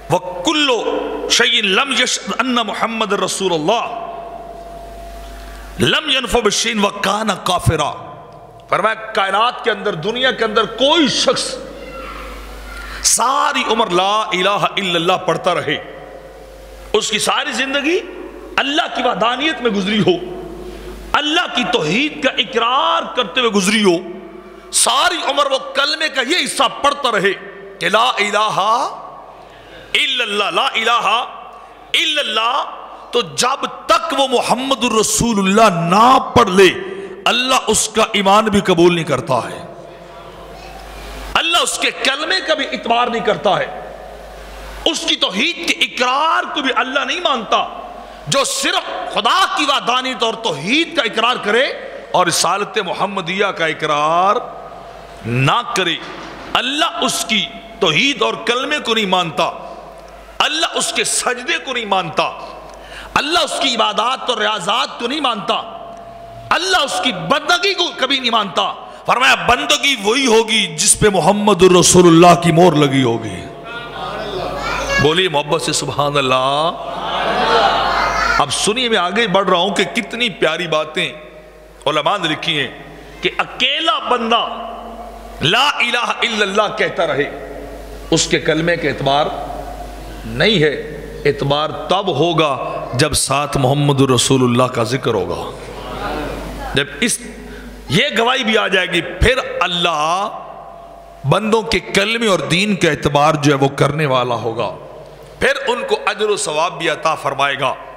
وَكُلُّ شَيْءٍ لَمْ يَشْهَدْ أَنَّ مُحَمَّدَ رَسُولُ اللَّهِ لَمْ يَنْفَعُ بِشَيْءٍ وَكَانَ كَافِرًا۔ فرمایا کائنات کے اندر، دنیا کے اندر کوئی شخص ساری عمر لا الہ الا اللہ پڑھتا رہے، اس کی ساری زندگی اللہ کی وحدانیت میں گزری ہو، اللہ کی توحید کا اقرار کرتے ہوئے گزری ہو، ساری عمر وہ کلمے کا یہ حصہ پڑھتا رہے کہ لا الہ الا اللہ، لا الہ الا اللہ، تو جب تک وہ محمد الرسول اللہ نہ پڑھ لے اللہ اس کا ایمان بھی قبول نہیں کرتا ہے، اللہ اس کے کلمے کا بھی اعتبار نہیں کرتا ہے، اس کی توحید کے اقرار کو بھی اللہ نہیں مانتا۔ جو صرف خدا کی وحدانیت اور توحید کا اقرار کرے اور رسالت محمدیہ کا اقرار نہ کرے، اللہ اس کی توحید اور کلمے کو نہیں مانتا، اللہ اس کے سجدے کو نہیں مانتا، اللہ اس کی عبادات اور ریاضات کو نہیں مانتا، اللہ اس کی بندگی کو کبھی نہیں مانتا۔ فرمایا بندگی وہی ہوگی جس پہ محمد الرسول اللہ کی مہر لگی ہوگی۔ بولیے محبت سے سبحان اللہ۔ اب سنیے، میں آگے بڑھ رہا ہوں کہ کتنی پیاری باتیں علماء نے لکھی ہیں کہ اکیلا بندہ لا الہ الا اللہ کہتا رہے، اس کے کلمے کے اعتبار نہیں ہے، اعتبار تب ہوگا جب ساتھ محمد الرسول اللہ کا ذکر ہوگا، جب یہ گواہی بھی آ جائے گی، پھر اللہ بندوں کے کلمے اور دین کا اعتبار جو ہے وہ کرنے والا ہوگا، پھر ان کو اجر و ثواب بھی عطا فرمائے گا۔